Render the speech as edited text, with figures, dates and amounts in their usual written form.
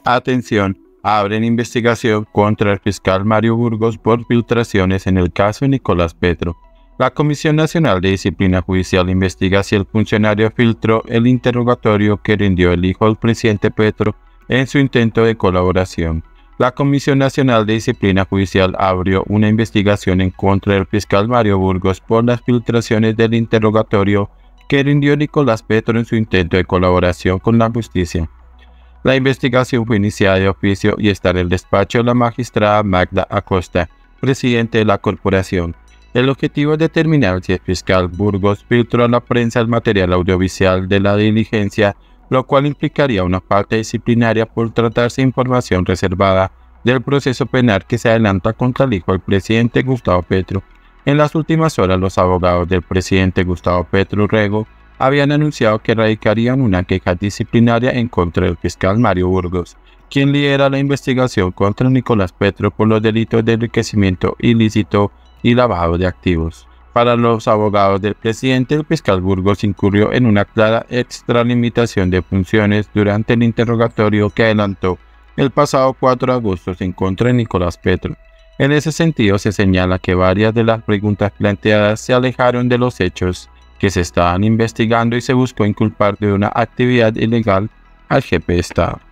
Atención, abren investigación contra el fiscal Mario Burgos por filtraciones en el caso Nicolás Petro. La Comisión Nacional de Disciplina Judicial investiga si el funcionario filtró el interrogatorio que rindió el hijo del presidente Petro en su intento de colaboración. La Comisión Nacional de Disciplina Judicial abrió una investigación en contra del fiscal Mario Burgos por las filtraciones del interrogatorio que rindió Nicolás Petro en su intento de colaboración con la justicia. La investigación fue iniciada de oficio y está en el despacho de la magistrada Magda Acosta, presidente de la corporación. El objetivo es determinar si el fiscal Burgos filtró a la prensa el material audiovisual de la diligencia, lo cual implicaría una falta disciplinaria por tratarse de información reservada del proceso penal que se adelanta contra el hijo del presidente Gustavo Petro. En las últimas horas, los abogados del presidente Gustavo Petro Rego habían anunciado que radicarían una queja disciplinaria en contra del fiscal Mario Burgos, quien lidera la investigación contra Nicolás Petro por los delitos de enriquecimiento ilícito y lavado de activos. Para los abogados del presidente, el fiscal Burgos incurrió en una clara extralimitación de funciones durante el interrogatorio que adelantó el pasado 4 de agosto en contra de Nicolás Petro. En ese sentido, se señala que varias de las preguntas planteadas se alejaron de los hechos que se estaban investigando y se buscó inculpar de una actividad ilegal al jefe de Estado.